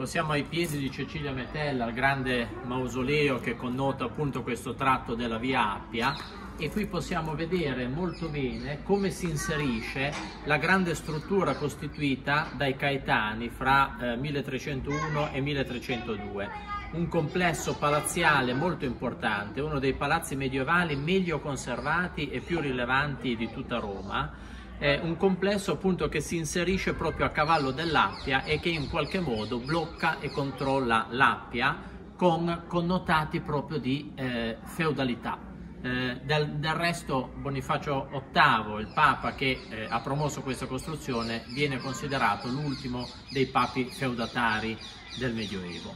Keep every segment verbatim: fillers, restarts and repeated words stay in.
Ecco, siamo ai piedi di Cecilia Metella, il grande mausoleo che connota appunto questo tratto della via Appia, e qui possiamo vedere molto bene come si inserisce la grande struttura costituita dai Caetani fra eh, milletrecentouno e milletrecentodue. Un complesso palazziale molto importante, uno dei palazzi medievali meglio conservati e più rilevanti di tutta Roma. È un complesso appunto che si inserisce proprio a cavallo dell'Appia e che in qualche modo blocca e controlla l'Appia con connotati proprio di eh, feudalità. Eh, del, del resto Bonifacio ottavo, il Papa che eh, ha promosso questa costruzione, viene considerato l'ultimo dei papi feudatari del Medioevo.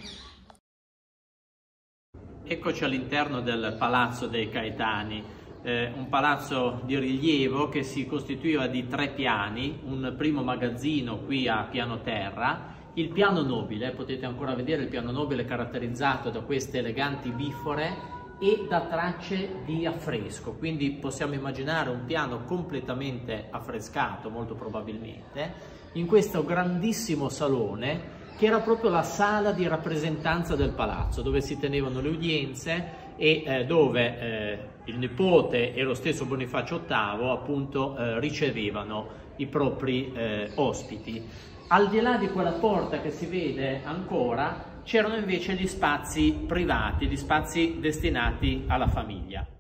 Eccoci all'interno del Palazzo dei Caetani. Eh, un palazzo di rilievo che si costituiva di tre piani, un primo magazzino qui a piano terra, il piano nobile, potete ancora vedere il piano nobile caratterizzato da queste eleganti bifore e da tracce di affresco, quindi possiamo immaginare un piano completamente affrescato molto probabilmente, in questo grandissimo salone che era proprio la sala di rappresentanza del palazzo, dove si tenevano le udienze e eh, dove eh, il nipote e lo stesso Bonifacio ottavo appunto eh, ricevevano i propri eh, ospiti. Al di là di quella porta che si vede ancora c'erano invece gli spazi privati, gli spazi destinati alla famiglia.